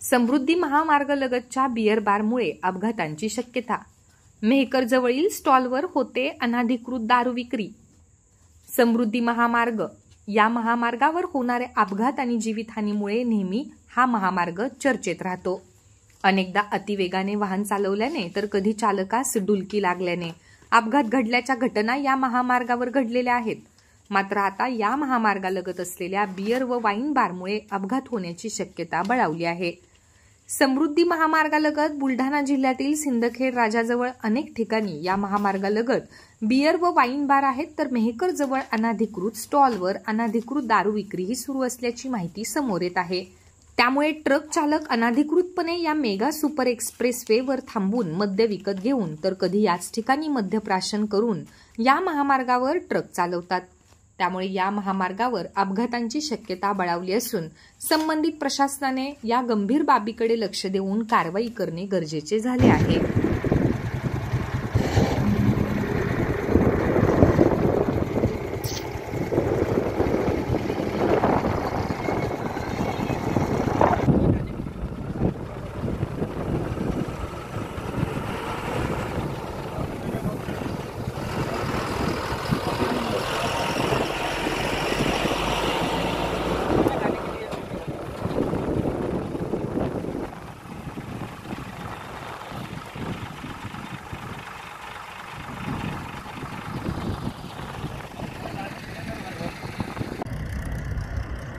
समृद्धी महामार्गालगतच्या beer बारमुळे अपघातांची शक्यता. मेहकर जवळील स्टॉलवर होते अनधिकृत दारू विक्री. समृद्धी महामार्ग या महामार्गावर होणारे अपघात आणि जीवितहानीमुळे नेहमी हा महामार्ग चर्चेत राहतो. अनेकदा अतिवेगाने वाहन चालवल्याने तर कधी चालकास डुलकी लागल्याने अपघात घडल्याच्या घटना या महामार्गावर घडलेल्या आहेत. मात्र आता या महामार्गालगत असलेल्या बियर व वाईन बारमुळे अपघात होण्याची शक्यता बळावली आहे. समृद्धी महामार्गालगत बुलढाणा जिल्ह्यातील सिंदखेड राजाजवळ अनेक ठिकाणी या महामार्गालगत बियर व वाईन बार आहेत, तर मेहकर जवळ अनधिकृत स्टॉलवर अनधिकृत दारू विक्रीही सुरू असल्याची माहिती समोर येत आहे. त्यामुळे ट्रक चालक अनधिकृतपणे या मेगा सुपर एक्सप्रेसवेवर थांबून मद्य विकत घेऊन तर कधी याच ठिकाणी मद्यप्राशन करून या महामार्गावर ट्रक चालवतात. त्यामुळे या महामार्गावर अपघातांची शक्यता बळावली असून संबंधित प्रशासनाने या गंभीर बाबीकडे लक्ष देऊन कारवाई करणे गरजेचे झाले आहे.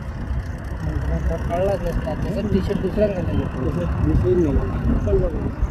कळलाच नसतात. टी शर्ट दुसऱ्या